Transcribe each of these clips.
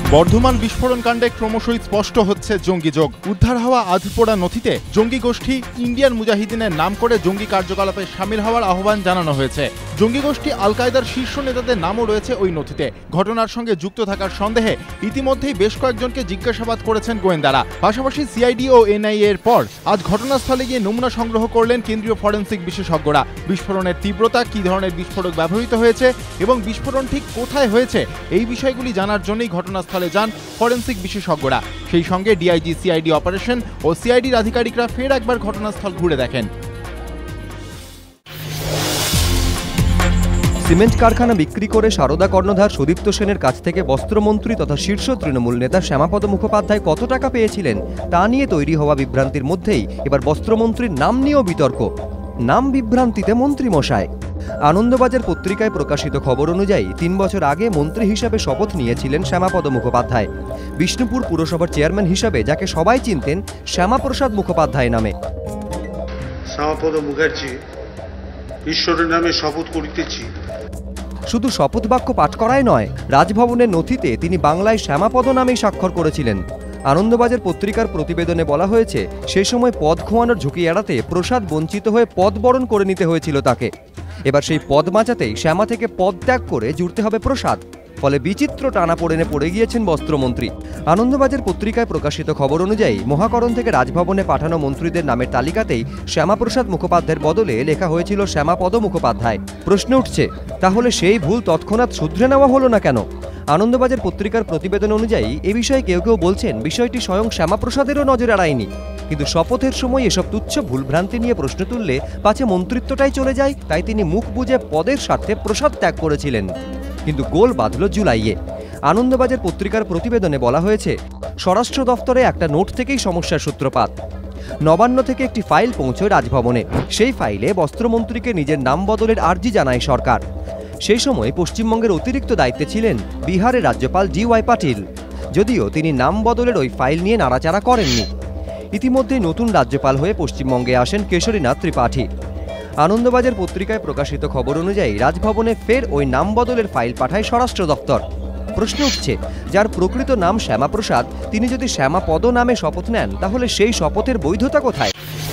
বর্ধমান বিস্ফোরণ কাণ্ডে ক্রমশই স্পষ্ট হচ্ছে জঙ্গি যোগ। উদ্ধার হওয়া আধপোড়া নথিতে জঙ্গি গোষ্ঠী ইন্ডিয়ান মুজাহিদিনের নাম করে জঙ্গি কার্যকলাপে সামিল হওয়ার আহ্বান জানানো হয়েছে। জঙ্গি গোষ্ঠী আল কায়দার শীর্ষ নেতাদের নামও রয়েছে ওই নথিতে। ঘটনার সঙ্গে যুক্ত থাকার সন্দেহে ইতিমধ্যেই বেশ কয়েকজনকে জিজ্ঞাসাবাদ করেছেন গোয়েন্দারা। পাশাপাশি সিআইডি ও এনআইএ এর পর আজ ঘটনাস্থলে গিয়ে নমুনা সংগ্রহ করলেন কেন্দ্রীয় ফরেনসিক বিশেষজ্ঞরা। বিস্ফোরণের তীব্রতা, কী ধরনের বিস্ফোরক ব্যবহৃত হয়েছে এবং বিস্ফোরণ ঠিক কোথায় হয়েছে এই বিষয়গুলি জানার জন্যই ঘটনাস্থলে যান ফরেনসিক বিশেষজ্ঞরা। সেই সঙ্গে ডিআইজি, সিআইডি অপারেশন ও সিআইডির আধিকারিকরা ফের একবার ঘটনাস্থল ঘুরে দেখেন। সিমেন্ট কারখানা বিক্রি করে সারদা কর্ণধার সুদীপ্ত সেনের কাছ থেকে বস্ত্রমন্ত্রী তথা শীর্ষ তৃণমূল নেতা শ্যামাপদ মুখোপাধ্যায় কত টাকা পেয়েছিলেন তা নিয়ে তৈরি হওয়া বিভ্রান্তির মধ্যেই এবার বস্ত্রমন্ত্রীর নাম নিয়েও বিতর্ক। নাম বিভ্রান্তিতে মন্ত্রী মশাই। আনন্দবাজার পত্রিকায় প্রকাশিত খবর অনুযায়ী 3 বছর আগে মন্ত্রী হিসাবে শপথ নিয়েছিলেন শ্যামাপদ মুখোপাধ্যায়। বিষ্ণুপুর পুরসভার চেয়ারম্যান হিসাবে যাকে সবাই চিনতেন শ্যামাপ্রসাদ মুখোপাধ্যায় নামে। শ্যামাপদ মুখার্জি ঈশ্বরের নামে শপথ করিতেছি। শুধু শপথ বাক্য পাঠ করাই নয়, রাজভবনের নথিতে তিনি বাংলায় শ্যামাপদ নামেই স্বাক্ষর করেছিলেন। আনন্দবাজার পত্রিকার প্রতিবেদনে বলা হয়েছে, সে সময় পদ খোয়ানোর ঝুঁকি এড়াতে প্রসাদ বঞ্চিত হয়ে পদ বরণ করে নিতে হয়েছিল তাকে। এবার সেই পদ বাঁচাতেই শ্যামা থেকে পদ ত্যাগ করে জুড়তে হবে প্রসাদ। ফলে বিচিত্র টানাপোড়েনে পড়ে গিয়েছেন বস্ত্রমন্ত্রী। আনন্দবাজার পত্রিকায় প্রকাশিত খবর অনুযায়ী মহাকরণ থেকে রাজভবনে পাঠানো মন্ত্রীদের নামের তালিকাতেই শ্যামাপ্রসাদ মুখোপাধ্যায়ের বদলে লেখা হয়েছিল শ্যামাপদ মুখোপাধ্যায়। প্রশ্ন উঠছে, তাহলে সেই ভুল তৎক্ষণাৎ শুধরে নেওয়া হলো না কেন? আনন্দবাজার পত্রিকার প্রতিবেদন অনুযায়ী এ বিষয়ে কেউ কেউ বলছেন বিষয়টি স্বয়ং শ্যামাপ্রসাদেরও নজর এড়ায়নি। কিন্তু শপথের সময় এসব তুচ্ছ ভুলভ্রান্তি নিয়ে প্রশ্ন তুললে পাছে মন্ত্রিত্বটাই চলে যায়, তাই তিনি মুখ বুজে পদের স্বার্থে প্রসাদ ত্যাগ করেছিলেন। কিন্তু গোল বাঁধল জুলাইয়ে। আনন্দবাজার পত্রিকার প্রতিবেদনে বলা হয়েছে, স্বরাষ্ট্র দফতরে একটা নোট থেকেই সমস্যার সূত্রপাত। নবান্ন থেকে একটি ফাইল পৌঁছয় রাজভবনে। সেই ফাইলে বস্ত্রমন্ত্রীকে নিজের নাম বদলের আর্জি জানায় সরকার। সেই সময় পশ্চিমবঙ্গের অতিরিক্ত দায়িত্বে ছিলেন বিহারের রাজ্যপাল DY পাটিল, যদিও তিনি নাম বদলের ওই ফাইল নিয়ে নাড়াচাড়া করেননি। ইতিমধ্যে নতুন রাজ্যপাল হয়ে পশ্চিমবঙ্গে আসেন কেশরীনাথ ত্রিপাঠী। আনন্দবাজার পত্রিকায় প্রকাশিত খবর অনুযায়ী রাজভবনে ফের ওই নাম বদলের ফাইল পাঠায় স্বরাষ্ট্র দফতর। প্রশ্ন উঠছে, যার প্রকৃত নাম শ্যামাপ্রসাদ তিনি যদি শ্যামাপদ নামে শপথ নেন, তাহলে সেই শপথের বৈধতা কোথায়?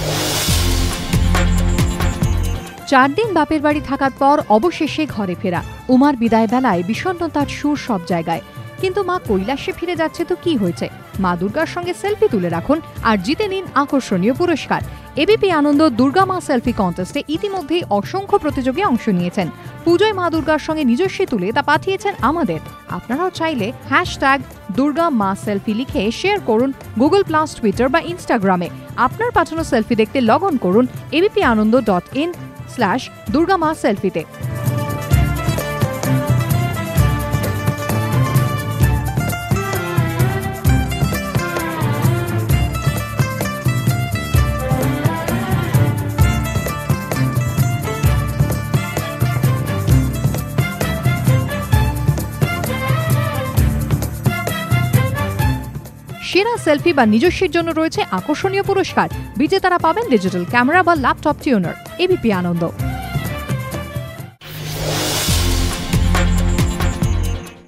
4 দিন বাপের বাড়ি থাকার পর অবশেষে ঘরে ফেরা। উমার বিদায় বেলায় বিষণ্ণতার সুর সব জায়গায়। কিন্তু মা কৈলাসে ফিরে যাচ্ছে তো কি হয়েছে? মা দুর্গার সঙ্গে সেলফি তুলে রাখুন আর জিতে নিন আকর্ষণীয় পুরস্কার। এবিপি আনন্দ দুর্গা মা সেলফি কন্টেস্টে ইতিমধ্যেই অসংখ্য প্রতিযোগী অংশ নিয়েছেন। পুজোয় মা দুর্গার সঙ্গে নিজস্ব তুলে তা পাঠিয়েছেন আমাদের। আপনারাও চাইলে #দুর্গা মা সেলফি লিখে শেয়ার করুন গুগল+, টুইটার বা ইনস্টাগ্রামে। আপনার পাঠানো সেলফি দেখতে লগ অন করুন abpanando.in/durga ma selfie-তে। সেরা সেলফি বা নিজস্বের জন্য রয়েছে আকর্ষণীয় পুরস্কার। বিজেতারা পাবেন ডিজিটাল ক্যামেরা বা ল্যাপটপ টিউনার। এবিপি আনন্দ।